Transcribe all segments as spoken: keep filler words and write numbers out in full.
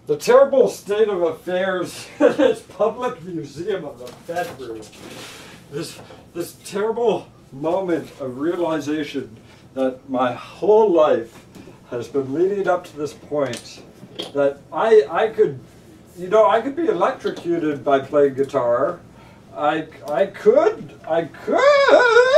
the terrible state of affairs in this public museum of the bedroom. This, this terrible moment of realization that my whole life has been leading up to this point, that I, I could, you know, I could be electrocuted by playing guitar. I, I could, I could.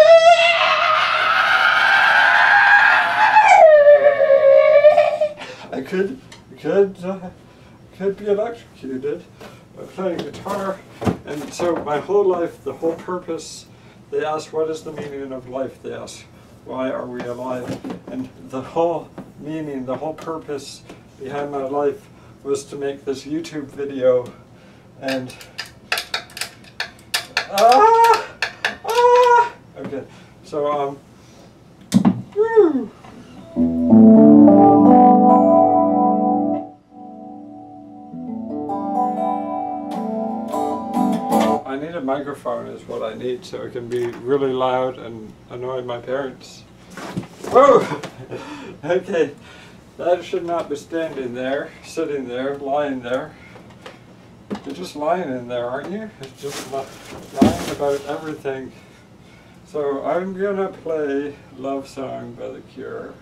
I could, could, uh, could be electrocuted by playing guitar. And so my whole life, the whole purpose, they ask, what is the meaning of life? They ask, why are we alive? And the whole meaning, the whole purpose behind my life was to make this YouTube video. And, ah, ah, okay, so, um, woo. I need a microphone is what I need, so it can be really loud and annoy my parents. Whoa! Okay, that should not be standing there, sitting there, lying there. You're just lying in there, aren't you? It's just lying about everything. So I'm gonna play Love Song by The Cure.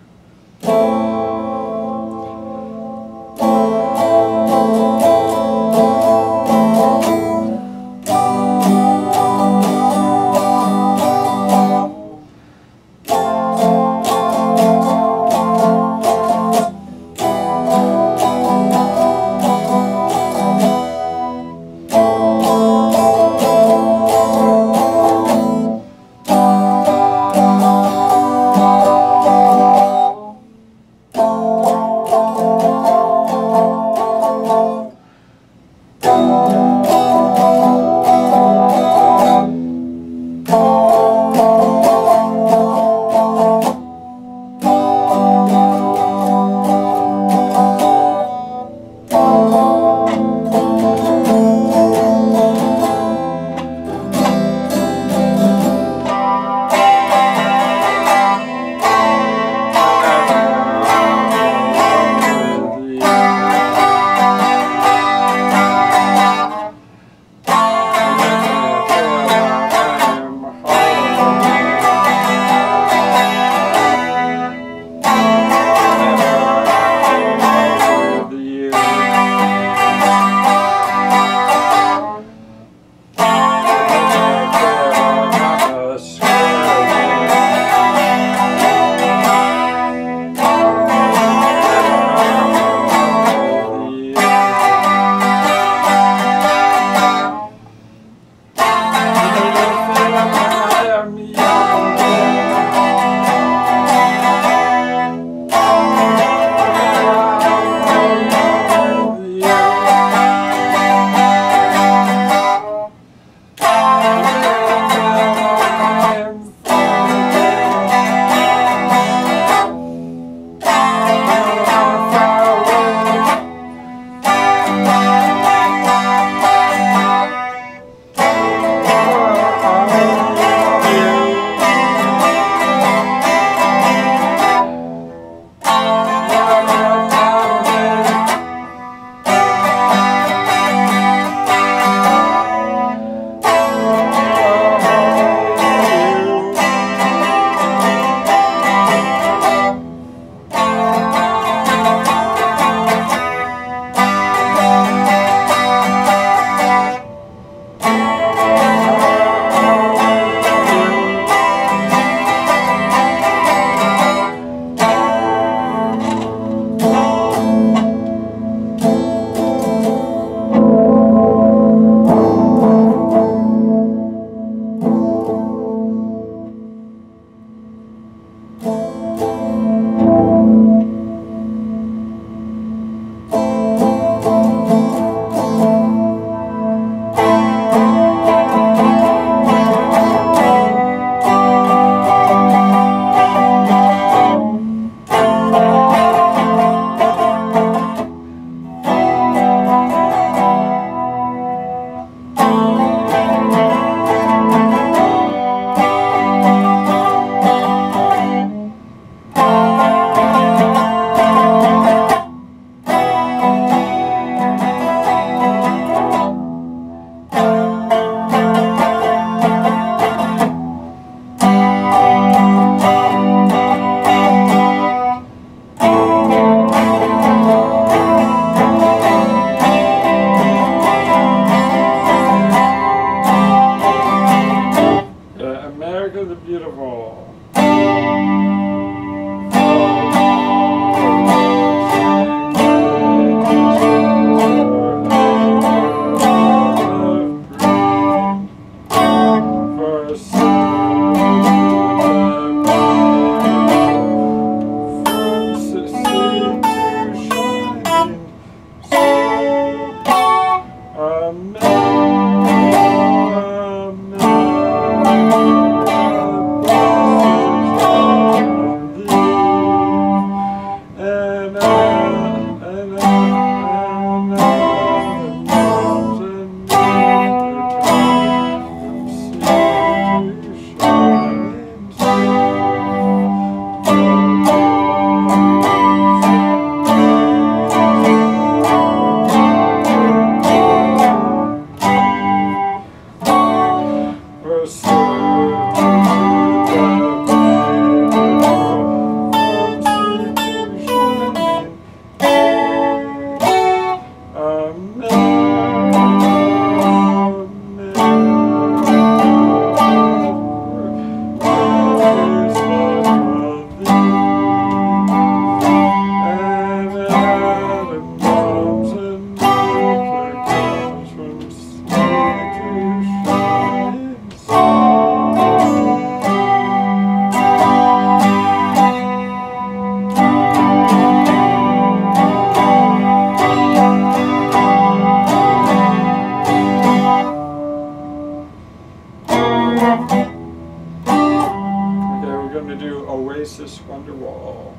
Wonderwall.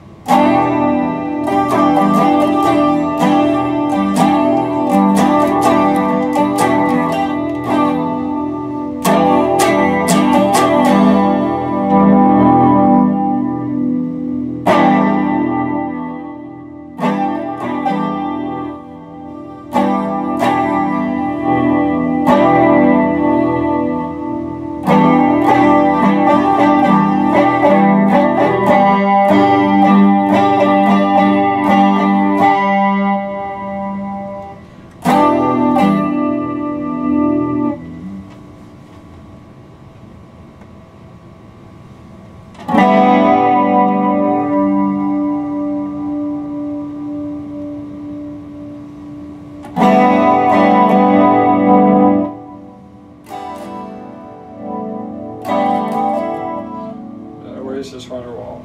This Wonderwall.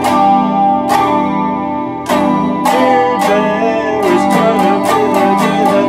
Today was gonna be the day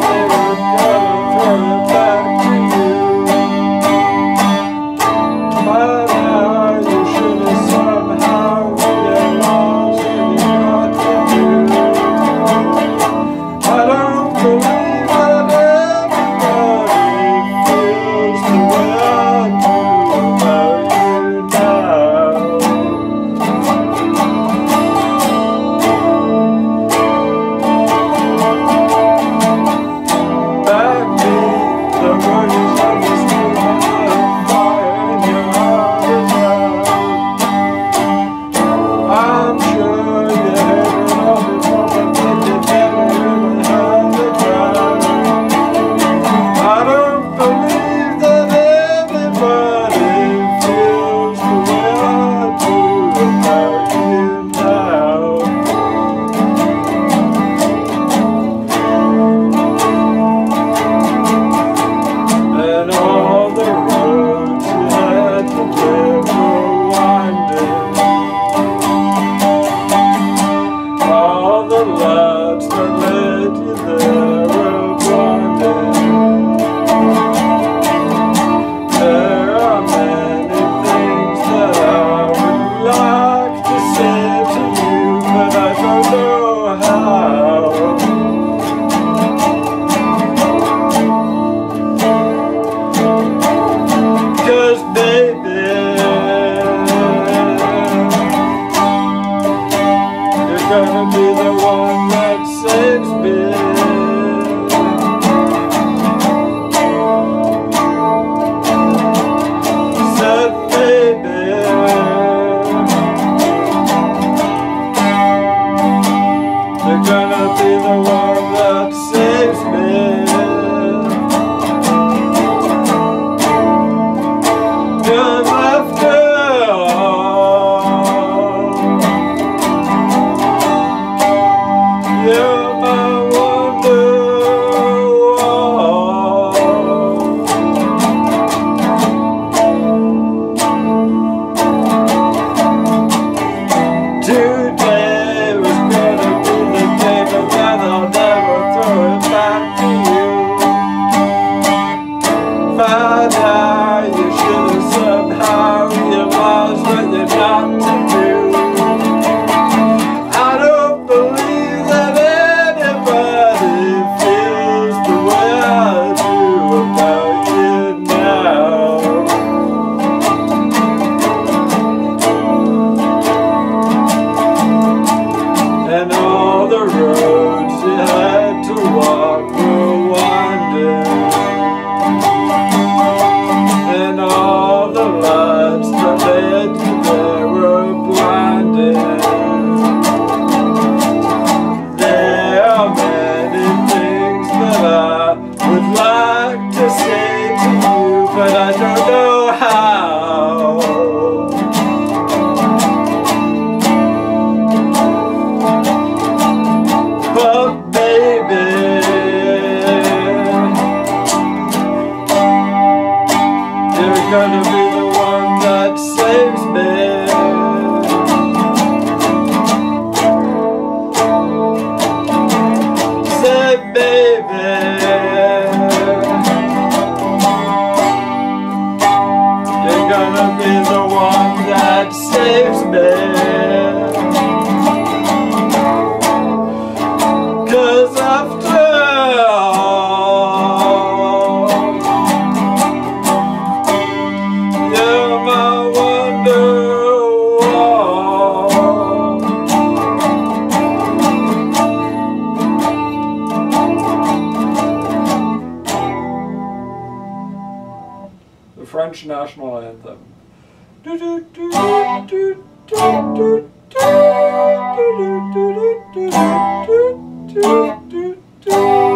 You're gonna be the one that saves me. 'Cause after all, you're my wonderwall. The French national anthem. Do do do do do do do do do do do do.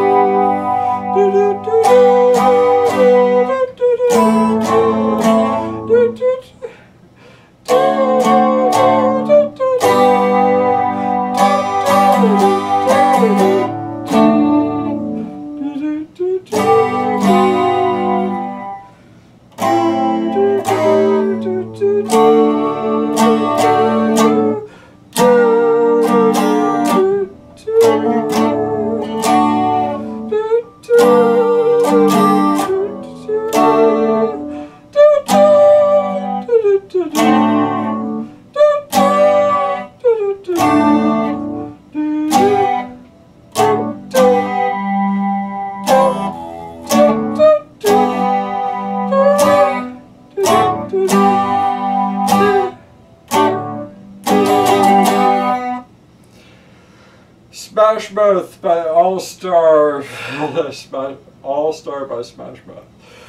Smash Mouth by All Star, All Star by Smash Mouth.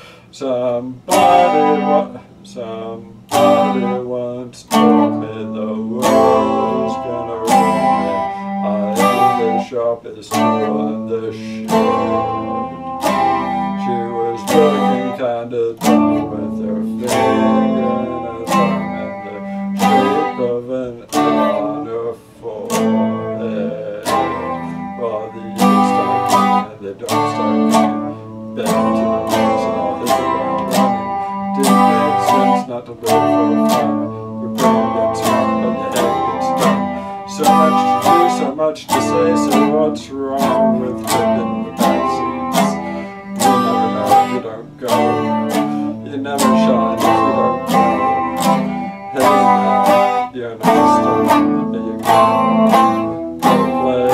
Somebody, wa somebody once told me the world was gonna ruin me. I am the sharpest tool in the shed. She was looking kinda dumb with her finger and her thumb in the shape of an L on her forehead. Well, the years start coming and they don't start coming. Back to the roots and all hit the ground running. Didn't make sense not to live for fun. Your brain gets rough but your head gets dumb. So much to do, so much to say, so what's wrong with flipping the backseats? You never know if you don't go. You never shine if you don't go. Hey now, you're not stuck, there you go. Go play.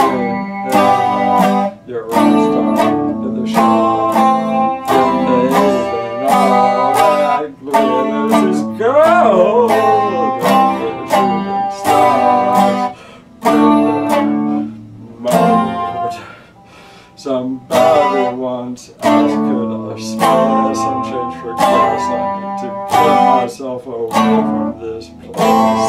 You're a rock star in the show. You're paid and all that glitters is gold. Only shooting stars with the mode. Somebody once asked, could I spare some change for gas? I need to get myself away from this place.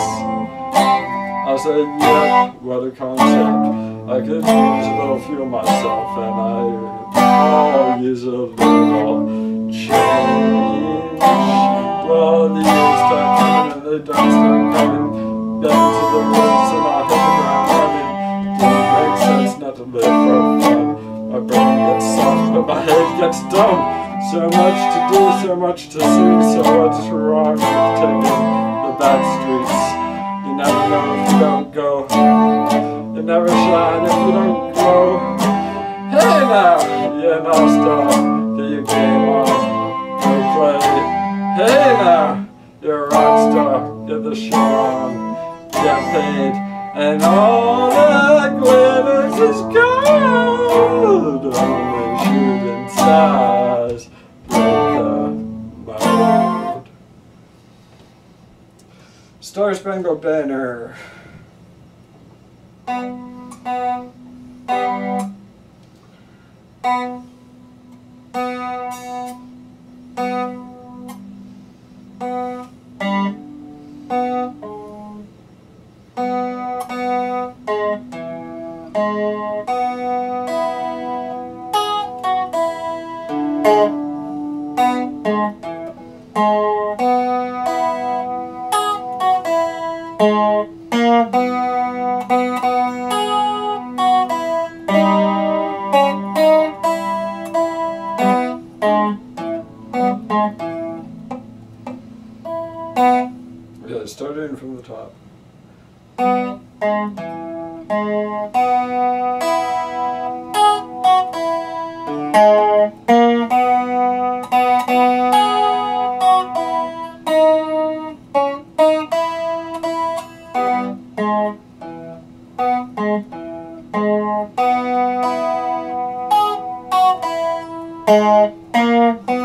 I said, yeah, what a concept. I could use a little fuel myself, and I I'll use a little change. Well, the years start coming and they don't start coming. Back to the roots and I hit the ground running. Don't make sense not to live for fun. My brain gets soft, but my head gets dumb. So much to do, so much to see. So what's wrong with taking the back streets? You never know if you don't go. You never shine if you don't glow. Hey now, you're an all-star, get your game on, go play. Hey now, you're a rock star, get the show on, get paid. And all that glitters is gold. Only shooting stars with the mode. Star Spangled Banner. Yeah, starting from the top. Thank you.